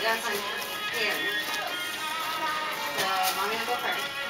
That's on him. So, mommy will go first.